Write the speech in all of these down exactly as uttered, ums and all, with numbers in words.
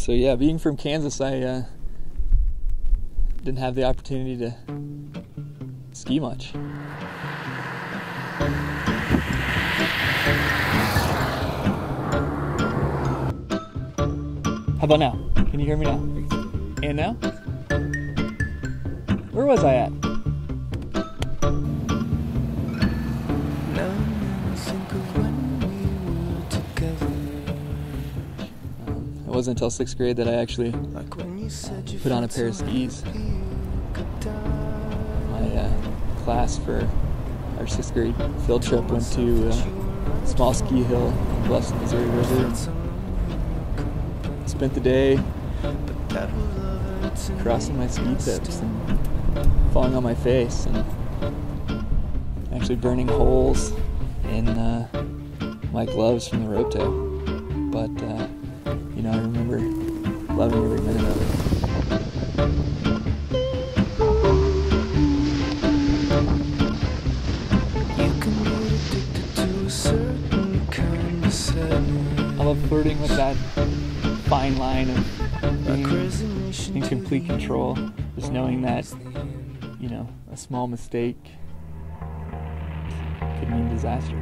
So yeah, being from Kansas, I uh, didn't have the opportunity to ski much. How about now? Can you hear me now? And now? Where was I at? Um, it wasn't until sixth grade that I actually uh, put on a pair of skis. My uh, class for our sixth grade field trip went to uh, a small ski hill in Bluffs, Missouri River. Spent the day crossing my ski tips and falling on my face and actually burning holes in uh, my gloves from the rope tow. But, uh, you know, I remember loving every minute of it. I love flirting with that fine line of being in complete control, just knowing that, you know, a small mistake could mean disaster.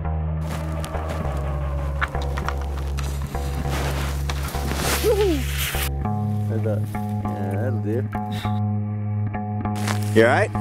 Like that. Yeah, that'll do. You alright?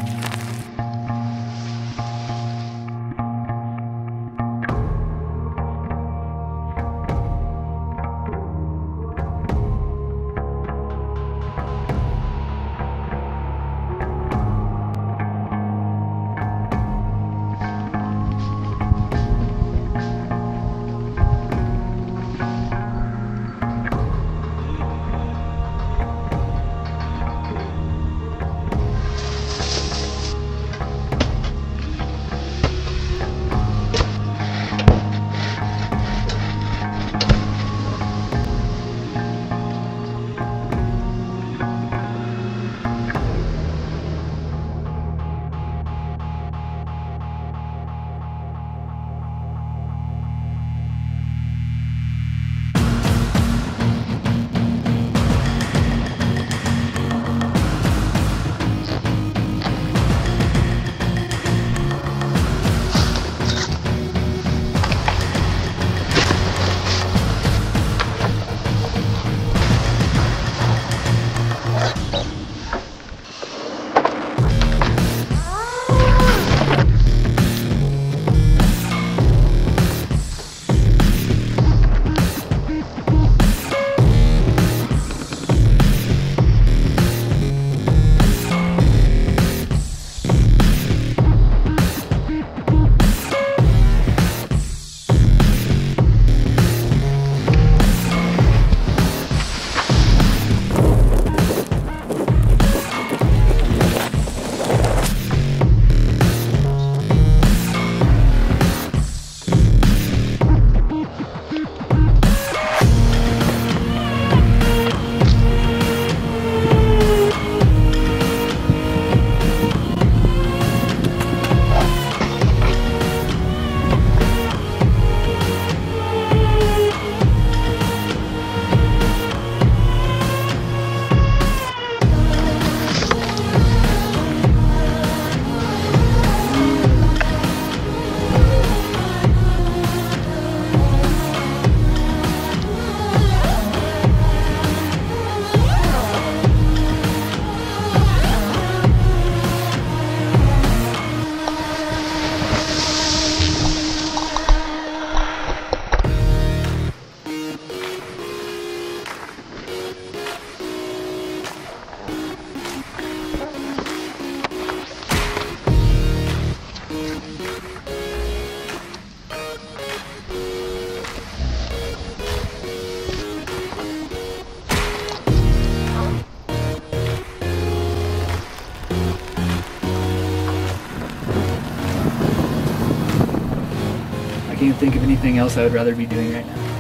I can't think of anything else I would rather be doing right now.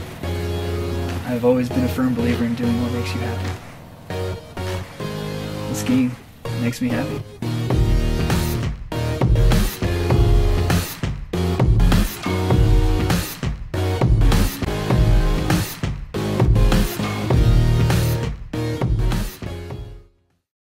I've always been a firm believer in doing what makes you happy. And skiing makes me happy.